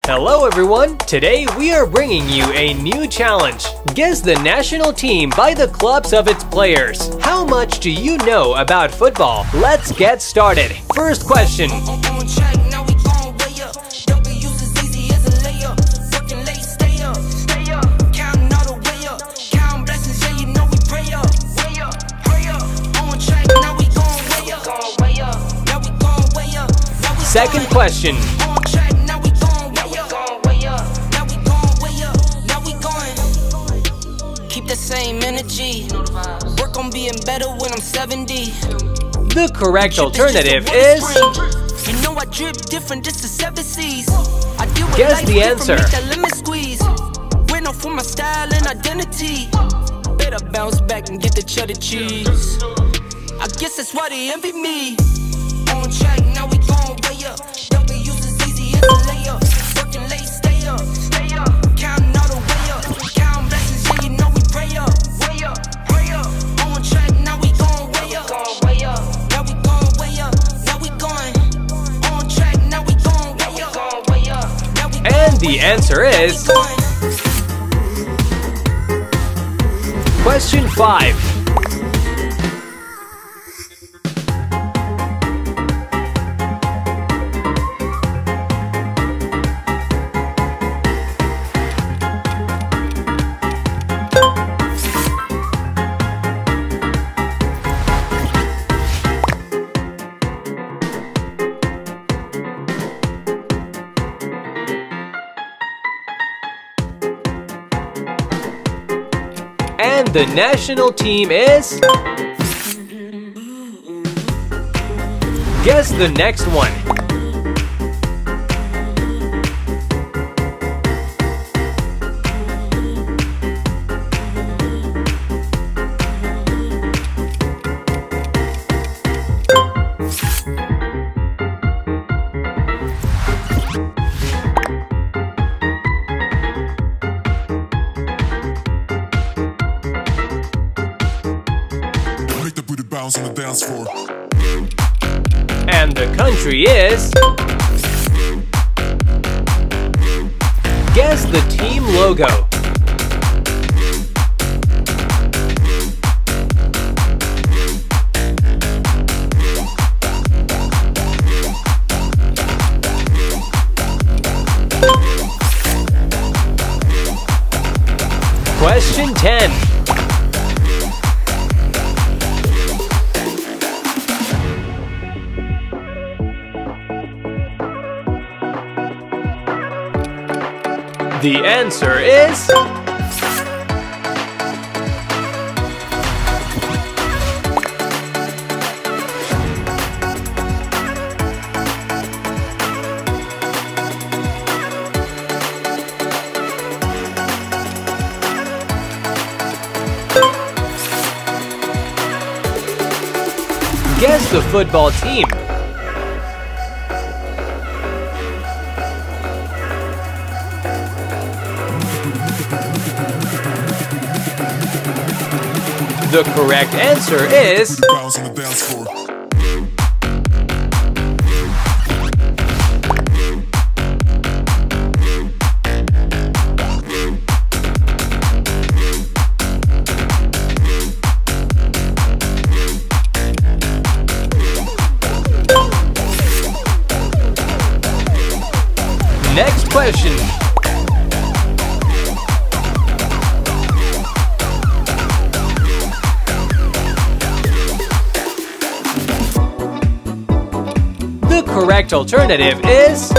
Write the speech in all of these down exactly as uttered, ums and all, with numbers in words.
Hello everyone! Today we are bringing you a new challenge. Guess the national team by the clubs of its players. How much do you know about football? Let's get started. First question. Second question. Keep the same energy. Work on being better when I'm seventy. The correct alternative is... You know I drip different, this is seven C's. Guess the answer. Went off for my style and identity. Better bounce back and get the cheddar cheese. I guess that's why they envy me. On track, now we going way up. W's as easy as a layup. Working late, stay up, stay up. Counting all the way up. Counting blessings, yeah, you know we pray up, way up, pray up. On track, now we going way up, way up. Now we going way up, now we going. On track, now we going way up, way up. Now we going. And the answer is... Question five. And the national team is... Guess the next one. On the dance floor. And the country is... Guess the team logo. Question ten. The answer is... Guess the football team. The correct answer is... Next question. The correct alternative is...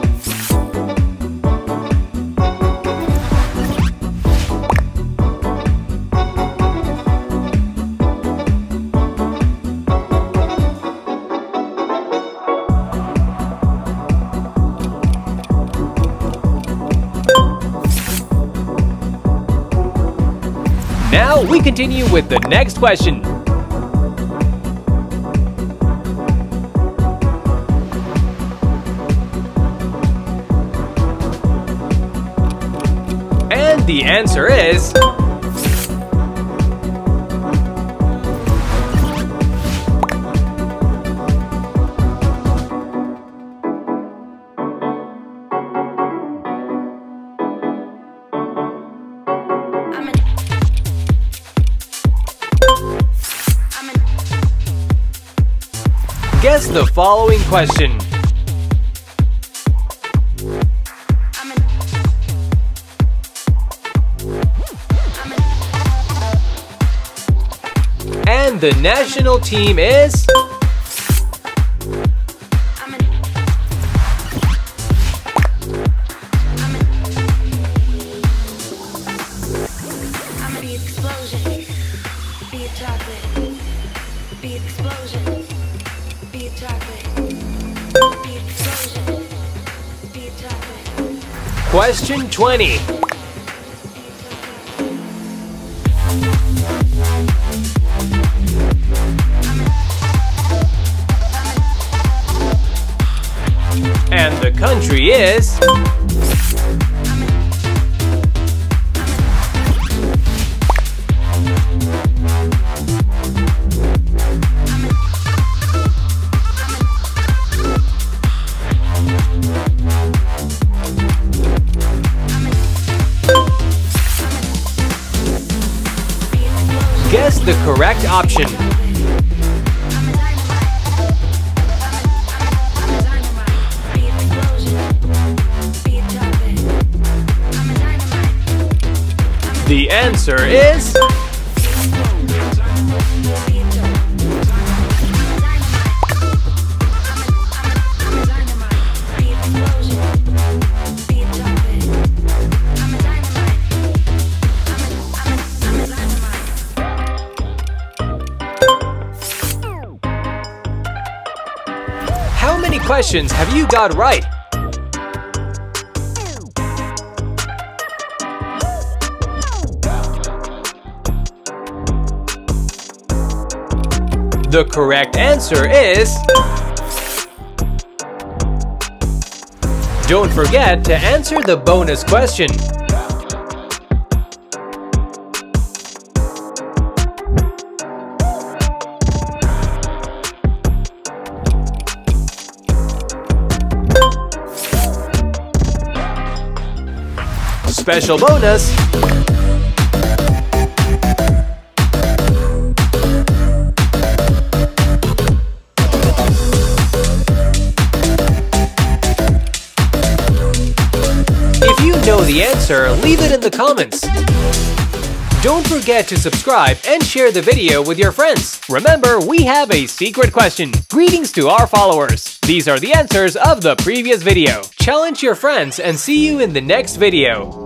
Now we continue with the next question. And the answer is... the following question. And the national team is... Question twenty. And the country is... Guess the correct option. The answer is... How many questions have you got right? The correct answer is... Don't forget to answer the bonus question. Special bonus! If you know the answer, leave it in the comments. Don't forget to subscribe and share the video with your friends. Remember, we have a secret question. Greetings to our followers. These are the answers of the previous video. Challenge your friends and see you in the next video.